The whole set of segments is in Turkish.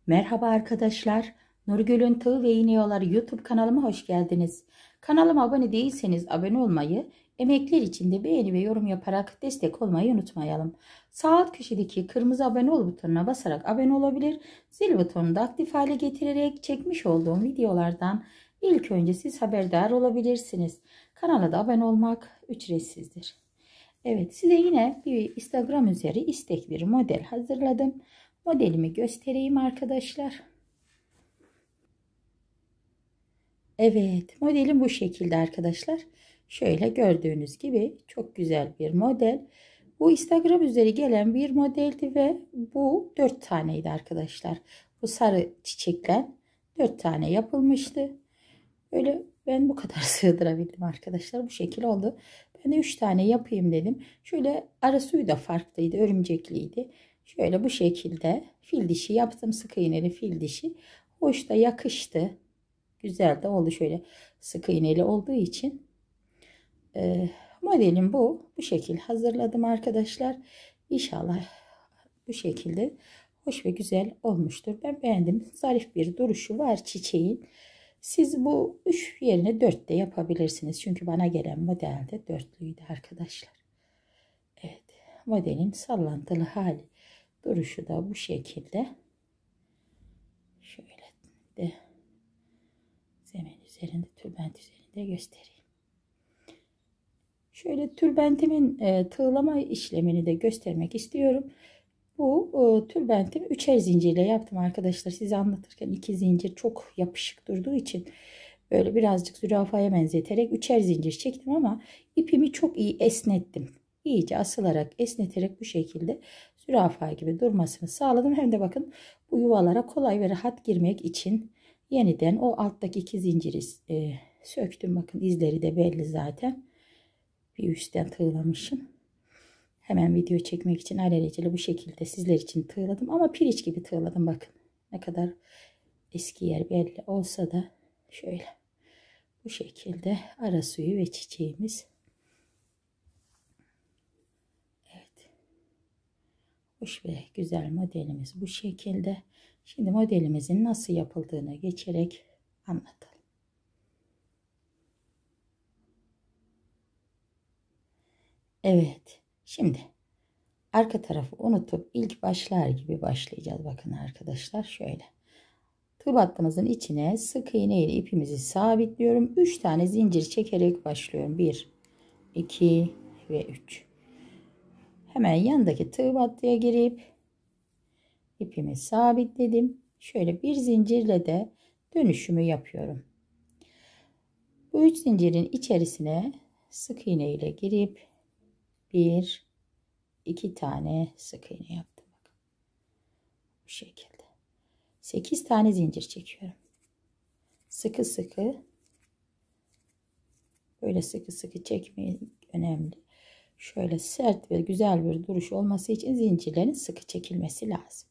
Merhaba arkadaşlar. Nurgül'ün Tığ ve İğne Yolları YouTube kanalıma hoş geldiniz. Kanalıma abone değilseniz abone olmayı, emekler için de beğeni ve yorum yaparak destek olmayı unutmayalım. Sağ alt köşedeki kırmızı abone ol butonuna basarak abone olabilir, zil butonunu da aktif hale getirerek çekmiş olduğum videolardan ilk önce siz haberdar olabilirsiniz. Kanala da abone olmak ücretsizdir. Evet, size yine bir Instagram üzeri istek bir model hazırladım. Modelimi göstereyim arkadaşlar. Evet, modelim bu şekilde arkadaşlar. Şöyle gördüğünüz gibi çok güzel bir model. Bu Instagram üzeri gelen bir modeldi ve bu 4 taneydi arkadaşlar. Bu sarı çiçekler 4 tane yapılmıştı. Böyle ben bu kadar sığdırabildim arkadaşlar. Bu şekil oldu. Ben de 3 tane yapayım dedim. Şöyle arasuyu da farklıydı. Örümcekliydi. Şöyle bu şekilde fil dişi yaptım. Sık iğneli fil dişi. Hoş da yakıştı. Güzel de oldu. Şöyle sık iğneli olduğu için. Modelim bu. Bu şekil hazırladım arkadaşlar. İnşallah bu şekilde hoş ve güzel olmuştur. Ben beğendim. Zarif bir duruşu var çiçeğin. Siz bu 3 yerine 4 de yapabilirsiniz. Çünkü bana gelen modelde 4'lüydü arkadaşlar. Evet. Modelin sallantılı hali. Duruşu da bu şekilde. Şöyle de zemin üzerinde, tülbent üzerinde göstereyim. Şöyle tülbentimin tığlama işlemini de göstermek istiyorum. Bu tülbentimi 3'er zincirle yaptım arkadaşlar. Size anlatırken 2 zincir çok yapışık durduğu için böyle birazcık zürafaya benzeterek 3'er zincir çektim ama ipimi çok iyi esnettim. İyice asılarak esneterek bu şekilde zürafa gibi durmasını sağladım. Hem de bakın bu yuvalara kolay ve rahat girmek için yeniden o alttaki 2 zinciri söktüm. Bakın izleri de belli zaten. Bir üstten tığlamışım. Hemen video çekmek için alelacele bu şekilde sizler için tığladım. Ama piriç gibi tığladım bakın. Ne kadar eski yer belli olsa da şöyle. Bu şekilde ara suyu ve çiçeğimiz. Evet. Hoş ve güzel modelimiz bu şekilde. Şimdi modelimizin nasıl yapıldığını geçerek anlatalım. Evet. Şimdi arka tarafı unutup ilk başlar gibi başlayacağız. Bakın arkadaşlar şöyle. Tığ battığımızın içine sık iğne ile ipimizi sabitliyorum. 3 tane zincir çekerek başlıyorum. 1, 2 ve 3. Hemen yandaki tığ battıya girip ipimi sabitledim. Şöyle bir zincirle de dönüşümü yapıyorum. Bu 3 zincirin içerisine sık iğne ile girip 1, 2 tane sık iğne yaptım. Bu şekilde. 8 tane zincir çekiyorum. Sıkı sıkı, böyle sıkı sıkı çekmeyin, önemli. Şöyle sert ve güzel bir duruş olması için zincirlerin sıkı çekilmesi lazım.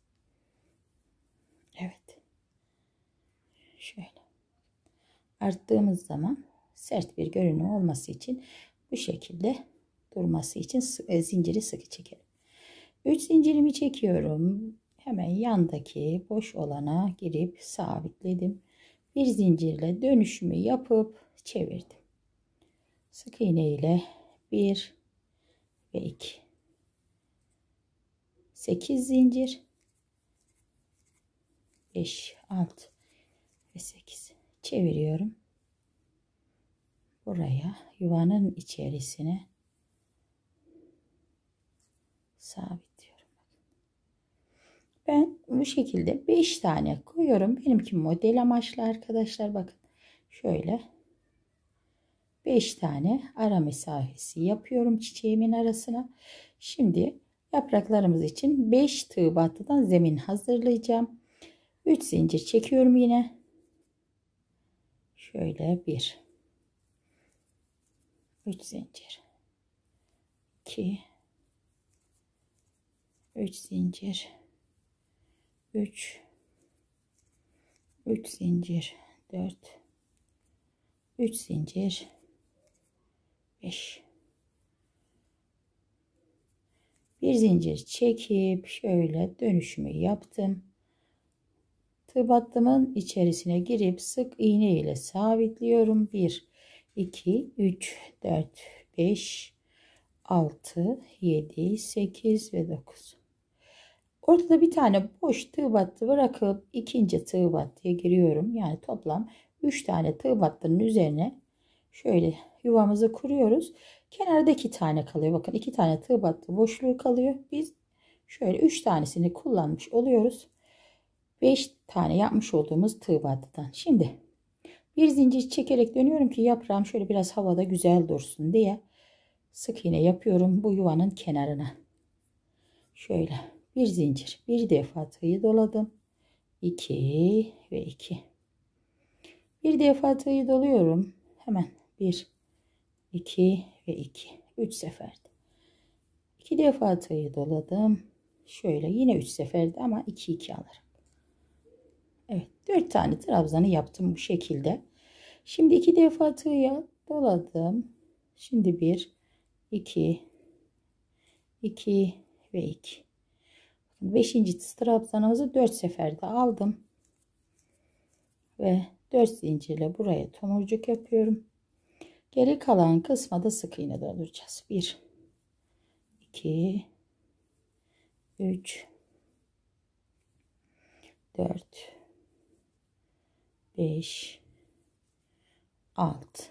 Evet. Şöyle. Arttığımız zaman sert bir görünüm olması için bu şekilde durması için zinciri sıkı çekelim. 3 zincirimi çekiyorum. Hemen yandaki boş olana girip sabitledim. Bir zincirle dönüşümü yapıp çevirdim. Sık iğne ile 1 ve 2. 8 zincir. 5, 6 ve 8. Çeviriyorum. Buraya yuvanın içerisine sabitliyorum. Ben bu şekilde 5 tane koyuyorum. Benimki model amaçlı arkadaşlar. Bakın şöyle 5 tane ara mesafesi yapıyorum çiçeğimin arasına. Şimdi yapraklarımız için 5 tığ battıdan zemin hazırlayacağım. 3 zincir çekiyorum yine. Şöyle 1, 3 zincir, 2, 3 zincir, 3 zincir, 4, 3 zincir, 5. Bir zincir çekip şöyle dönüşümü yaptım. tığ battımın içerisine girip sık iğne ile sabitliyorum. 1 2 3 4 5 6 7 8 ve 9. Ortada bir tane boş tığ battı bırakıp ikinci tığ battıya giriyorum. Yani toplam 3 tane tığ battının üzerine şöyle yuvamızı kuruyoruz. Kenarda 2 tane kalıyor. Bakın 2 tane tığ battı boşluğu kalıyor. Biz şöyle 3 tanesini kullanmış oluyoruz. 5 tane yapmış olduğumuz tığ battıdan. Şimdi bir zincir çekerek dönüyorum ki yaprağım şöyle biraz havada güzel dursun diye. Sık iğne yapıyorum bu yuvanın kenarına. Şöyle bir zincir, bir defa tığı doladım. 2 ve 2. Bir defa tığı doluyorum. Hemen 1 2 ve 2. 3 seferde. 2 defa tığı doladım. Şöyle yine 3 seferde ama 2 2 alırım. Evet, 4 tane trabzanı yaptım bu şekilde. Şimdi 2 defa tığı doladım. Şimdi 1 2 2 ve 2. 5. trabzanımızı 4 seferde aldım. Ve 4 zincirle buraya tomurcuk yapıyorum. Geri kalan kısma da sık iğne dolduracağız. 1 2 3 4 5 6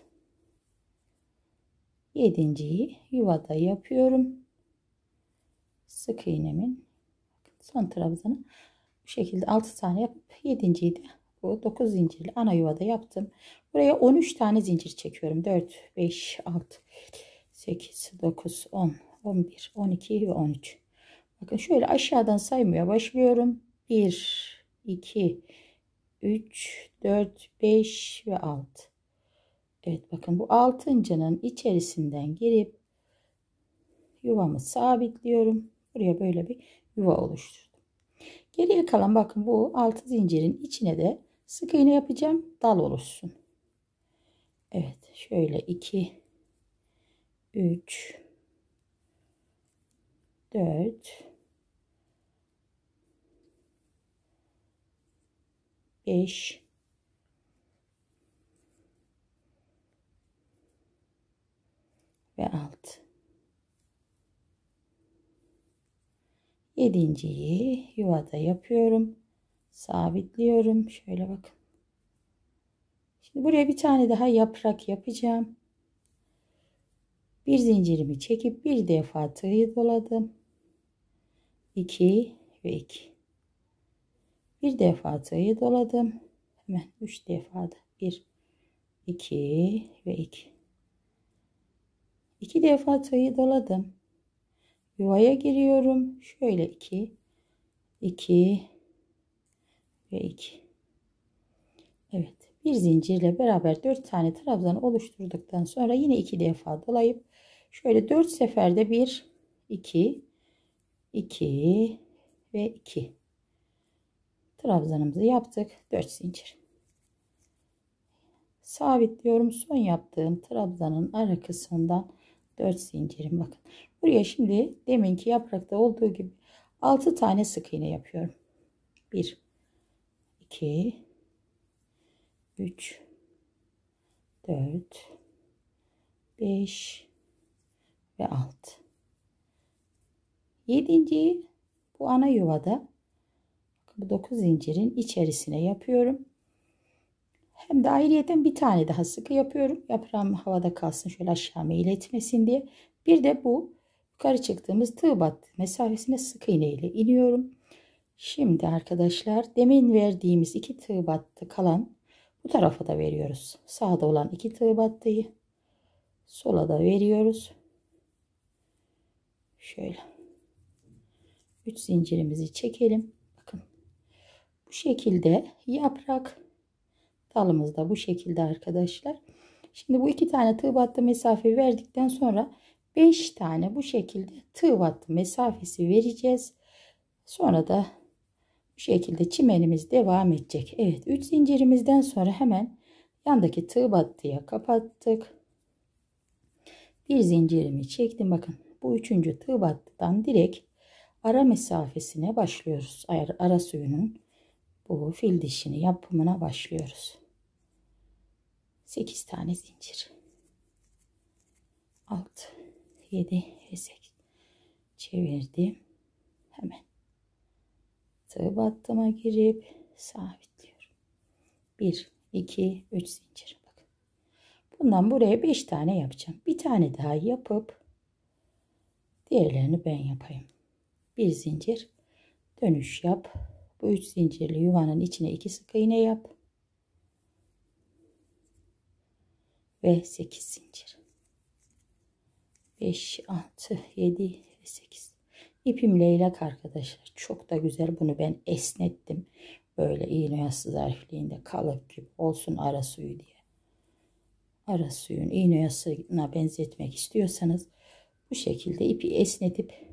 7.'yi yuvada yapıyorum. Sık iğnemin son trabzanı bu şekilde 6 tane yapıp 7.'yi de bu 9 zincirli ana yuvada yaptım. Buraya 13 tane zincir çekiyorum. 4 5 6 8 9 10 11 12 ve 13. Bakın şöyle aşağıdan saymaya başlıyorum. 1 2 3 4 5 ve 6. Evet, bakın bu 6.'nın içerisinden girip yuvamı sabitliyorum. Buraya böyle bir yuva oluşturdum. Geriye kalan bakın bu 6 zincirin içine de sık iğne yapacağım. Dal oluşsun. Evet, şöyle 2 3 4 5 ve 6. 7.'yi yuvada yapıyorum. Sabitliyorum. Şöyle bakın. Şimdi buraya bir tane daha yaprak yapacağım. Bir zincirimi çekip bir defa tığı doladım. 2 ve 2. Bir defa tığı doladım. Hemen 3 defa da 1 2 ve 2. 2 defa tığı doladım. Yuvaya giriyorum. Şöyle 2 2 ve 2. Evet, bir zincirle beraber 4 tane trabzan oluşturduktan sonra yine 2 defa dolayıp şöyle 4 seferde 1 2 2 ve 2 trabzanımızı yaptık. 4 zincir sabitliyorum. Son yaptığım trabzanın ara kısmından 4 zincirim. Bakın buraya şimdi deminki yaprakta olduğu gibi 6 tane sık iğne yapıyorum. 1 2 3 4 5 ve 6. 7.'yi bu ana yuvada bu 9 zincirin içerisine yapıyorum. Hem de ayrıyeten bir tane daha sıkı yapıyorum. Yaprağım havada kalsın, şöyle aşağı meyil etmesin diye. Bir de bu yukarı çıktığımız tığ battı mesafesine sık iğne ile iniyorum. Şimdi arkadaşlar demin verdiğimiz 2 tığ battı kalan bu tarafa da veriyoruz. Sağda olan 2 tığ battıyı sola da veriyoruz. Şöyle 3 zincirimizi çekelim. Bakın bu şekilde yaprak dalımız da bu şekilde arkadaşlar. Şimdi bu 2 tane tığ battı mesafe verdikten sonra 5 tane bu şekilde tığ battı mesafesi vereceğiz. Sonra da bu şekilde çimenimiz devam edecek. Evet, 3 zincirimizden sonra hemen yandaki tığ battıya kapattık. Bir zincirimi çektim. Bakın bu 3. tığ battıdan direkt ara mesafesine başlıyoruz. Ara suyunun bu fil dişini yapımına başlıyoruz. 8 tane zincir. 6, 7 ve 8. Çevirdim. Hemen tığ battıma girip sabitliyorum. 1, 2, 3 zincir. Bakın. Bundan buraya 5 tane yapacağım. Bir tane daha yapıp diğerlerini ben yapayım. Bir zincir dönüş yap. Bu 3 zincirli yuvanın içine 2 sık iğne yap. Ve 8 zincir. 5, 6, 7 ve 8. İpim leylak arkadaşlar. Çok da güzel. Bunu ben esnettim. Böyle iğne oyası zarfliğinde kalıp gibi olsun ara suyu diye. Ara suyun iğne oyasına benzetmek istiyorsanız bu şekilde ipi esnetip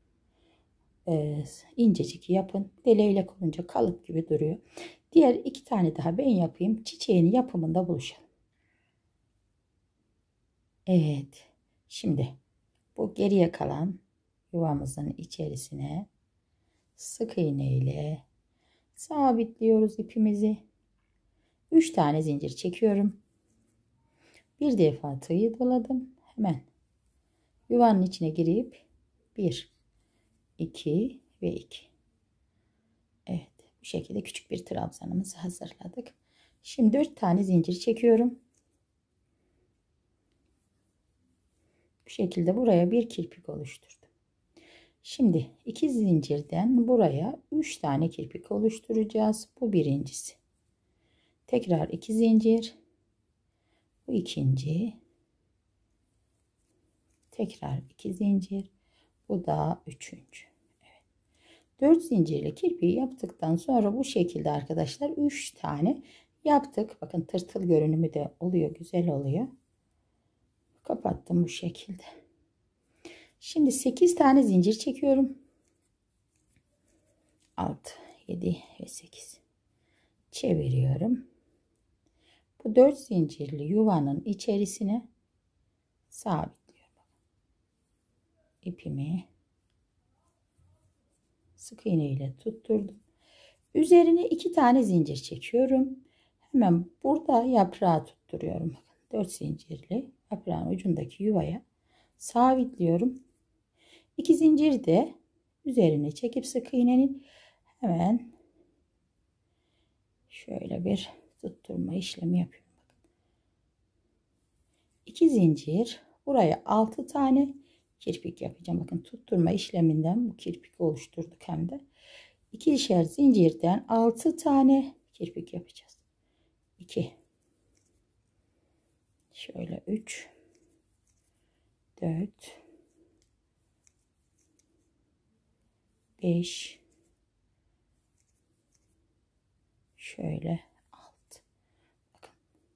incecik yapın. De leylak olunca kalıp gibi duruyor. Diğer 2 tane daha ben yapayım. Çiçeğin yapımında buluşalım. Evet. Şimdi bu geriye kalan yuvamızın içerisine sık iğne ile sabitliyoruz ipimizi. 3 tane zincir çekiyorum. Bir defa tığı doladım. Hemen yuvanın içine girip 1, 2 ve 2. Evet, bu şekilde küçük bir trabzanımızı hazırladık. Şimdi 4 tane zincir çekiyorum. Bu şekilde buraya bir kirpik oluşturdum. Şimdi 2 zincirden buraya 3 tane kirpik oluşturacağız. Bu birincisi. Tekrar 2 zincir. Bu ikinci. Tekrar 2 zincir. Bu da üçüncü. Evet. 4 zincirli kirpiği yaptıktan sonra bu şekilde arkadaşlar 3 tane yaptık. Bakın tırtıl görünümü de oluyor. Güzel oluyor. Kapattım bu şekilde. Şimdi 8 tane zincir çekiyorum. 6, 7 ve 8. Çeviriyorum. Bu 4 zincirli yuvanın içerisine sabitliyorum. İpimi sık iğne ile tutturdum. Üzerine 2 tane zincir çekiyorum. Hemen burada yaprağı tutturuyorum. 4 zincirli yaprağın ucundaki yuvaya sabitliyorum. 2 zincir de üzerine çekip sık iğnenin hemen şöyle bir tutturma işlemi yapıyorum. 2 zincir buraya 6 tane kirpik yapacağım. Bakın tutturma işleminden bu kirpik oluşturduk hem de. 2'şer zincirden 6 tane kirpik yapacağız. 2, şöyle 3, 4, 5, şöyle 6. Bakın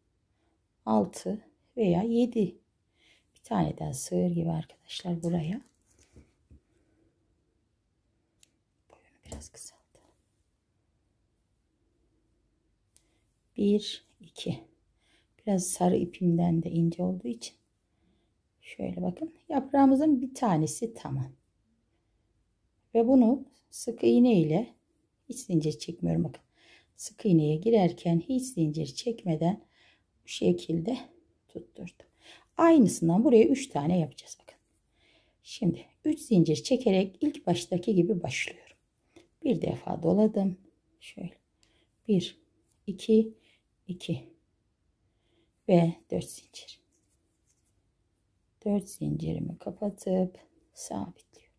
6 veya 7. Bir tane daha sığır gibi arkadaşlar buraya. Boyunu biraz kısaltalım. 1, 2. Biraz sarı ipimden de ince olduğu için. Şöyle bakın. Yaprağımızın bir tanesi tamam. Ve bunu sık iğne ile hiç zincir çekmiyorum. Bakın. Sık iğneye girerken hiç zincir çekmeden bu şekilde tutturdum. Aynısından buraya 3 tane yapacağız. Bakın. Şimdi 3 zincir çekerek ilk baştaki gibi başlıyorum. Bir defa doladım. Şöyle. 1, 2, 2 ve 4 zincir. 4 zincirimi kapatıp sabitliyorum.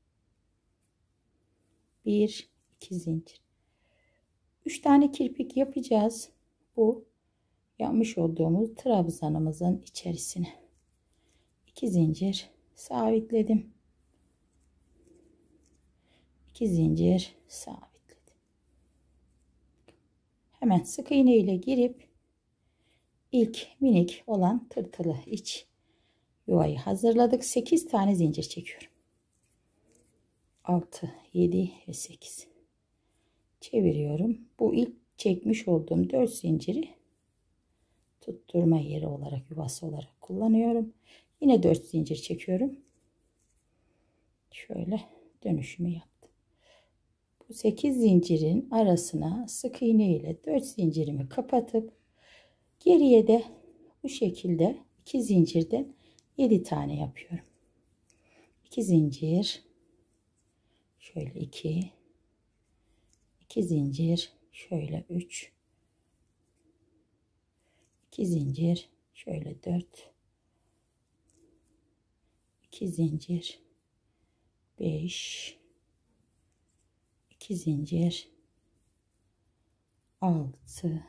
1, 2 zincir. 3 tane kirpik yapacağız. Bu yapmış olduğumuz trabzanımızın içerisine. 2 zincir sabitledim. 2 zincir sabitledim. Hemen sık iğne ile girip ilk minik olan tırtılı iç yuvayı hazırladık. 8 tane zincir çekiyorum. 6, 7 ve 8. Çeviriyorum. Bu ilk çekmiş olduğum 4 zinciri tutturma yeri olarak, yuvası olarak kullanıyorum. Yine 4 zincir çekiyorum. Şöyle dönüşümü yaptım. Bu 8 zincirin arasına sık iğne ile 4 zincirimi kapatıp geriye de bu şekilde 2 zincirden 7 tane yapıyorum. 2 zincir, şöyle 2 zincir, şöyle 3, 2 zincir, şöyle 4, 2 zincir, 5, 2 zincir, 6,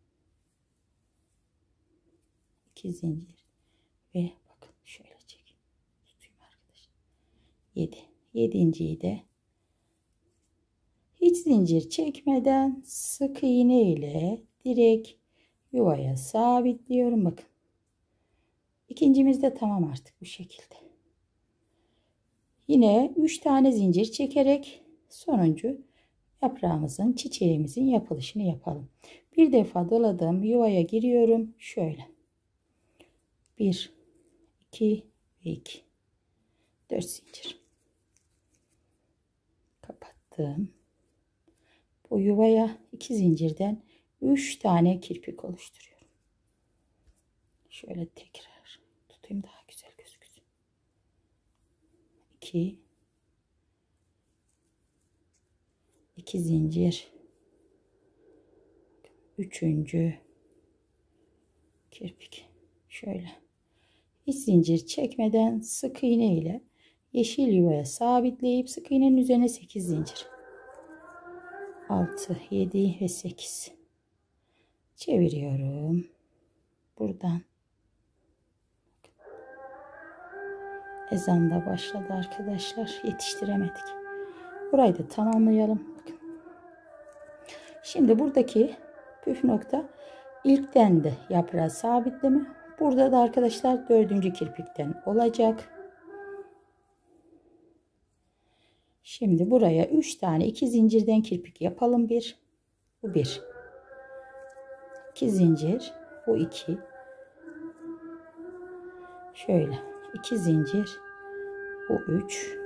2 zincir ve bakın şöyle çekeyim, tutayım arkadaşlar, 7. 7.'yi de hiç zincir çekmeden sık iğne ile direkt yuvaya sabitliyorum. Bakın ikincimiz de tamam artık bu şekilde. Yine 3 tane zincir çekerek sonuncu yaprağımızın, çiçeğimizin yapılışını yapalım. Bir defa doladım, yuvaya giriyorum. Şöyle 1, 2 ve 2, 4 zincir kapattım. Bu yuvaya 2 zincirden 3 tane kirpik oluşturuyorum. Şöyle tekrar tutayım, daha güzel gözüksün. 2 zincir, 3. kirpik. Şöyle hiç zincir çekmeden sık iğne ile yeşil yuvaya sabitleyip sık iğnenin üzerine 8 zincir, 6, 7 ve 8 çeviriyorum. Buradan ezan da başladı arkadaşlar, yetiştiremedik. Burayı da tamamlayalım. Bakın. Şimdi buradaki püf nokta ilkten de yaprağı sabitleme. Burada da arkadaşlar 4. kirpikten olacak. Şimdi buraya 3 tane 2 zincirden kirpik yapalım. Bu 1, 2 zincir, bu 2, şöyle 2 zincir, bu 3.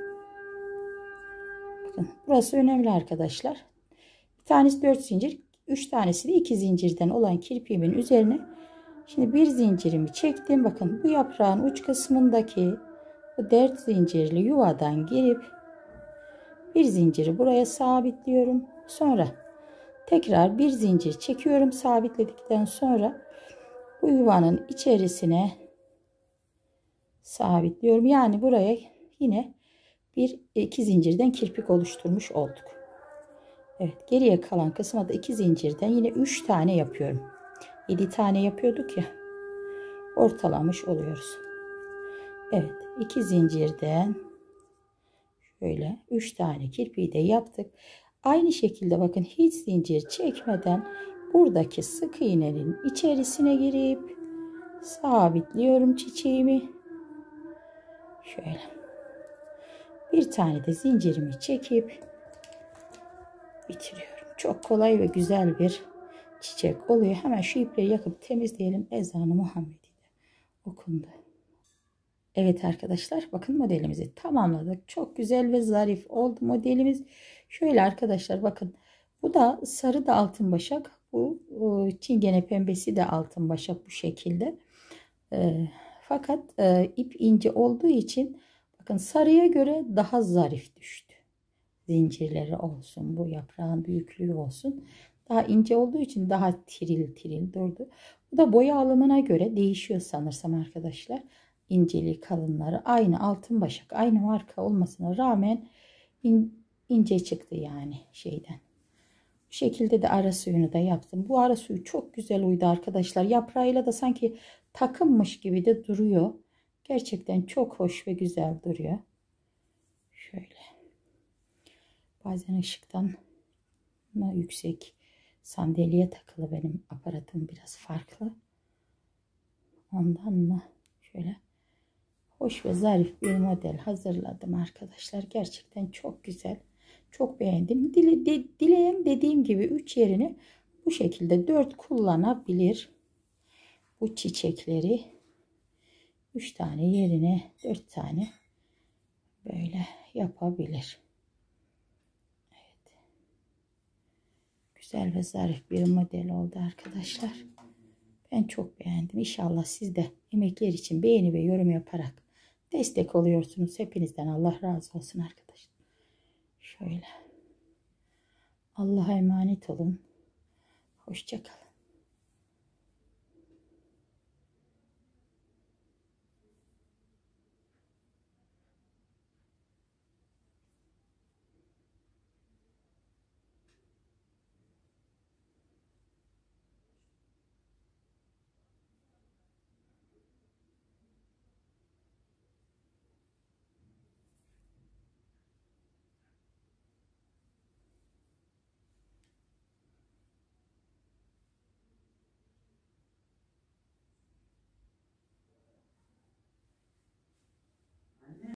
Bakın burası önemli arkadaşlar. Bir tanesi 4 zincir, 3 tanesi de 2 zincirden olan kirpiğimin üzerine şimdi bir zincirimi çektim. Bakın bu yaprağın uç kısmındaki bu 4 zincirli yuvadan girip bir zinciri buraya sabitliyorum. Sonra tekrar bir zincir çekiyorum. Sabitledikten sonra bu yuvanın içerisine sabitliyorum. Yani buraya yine bir 2 zincirden kirpik oluşturmuş olduk. Evet, geriye kalan kısma da 2 zincirden yine 3 tane yapıyorum. 7 tane yapıyorduk ya, ortalamış oluyoruz. Evet, 2 zincirden şöyle 3 tane kirpiği de yaptık. Aynı şekilde bakın hiç zincir çekmeden buradaki sık iğnenin içerisine girip sabitliyorum çiçeğimi. Şöyle bir tane de zincirimi çekip bitiriyorum. Çok kolay ve güzel bir çiçek oluyor. Hemen şu ipliği yakıp temizleyelim. Ezanı Muhammed'i de okundu. Evet arkadaşlar, bakın modelimizi tamamladık. Çok güzel ve zarif oldu modelimiz. Şöyle arkadaşlar bakın, bu da sarı da altın başak, bu çingene pembesi de altın başak bu şekilde. Fakat ip ince olduğu için bakın sarıya göre daha zarif düştü. Zincirleri olsun, bu yaprağın büyüklüğü olsun, daha ince olduğu için daha tiril tiril durdu. Bu da boya alımına göre değişiyor sanırsam arkadaşlar. İnceliği, kalınları aynı altın başak, aynı marka olmasına rağmen ince çıktı yani şeyden. Bu şekilde de ara suyunu da yaptım. Bu ara suyu çok güzel uydu arkadaşlar. Yaprağıyla da sanki takılmış gibi de duruyor. Gerçekten çok hoş ve güzel duruyor. Şöyle. Bazen ışıktan mı yüksek, sandalyeye takılı benim aparatım biraz farklı. Ondan mı şöyle hoş ve zarif bir model hazırladım arkadaşlar. Gerçekten çok güzel. Çok beğendim. Dileyen dediğim gibi 3 yerine bu şekilde 4 kullanabilir. Bu çiçekleri 3 tane yerine 4 tane böyle yapabilir. Evet. Güzel ve zarif bir model oldu arkadaşlar. Ben çok beğendim. İnşallah siz de emekler için beğeni ve yorum yaparak destek oluyorsunuz. Hepinizden Allah razı olsun arkadaşlar. Şöyle. Allah'a emanet olun. Hoşça kalın.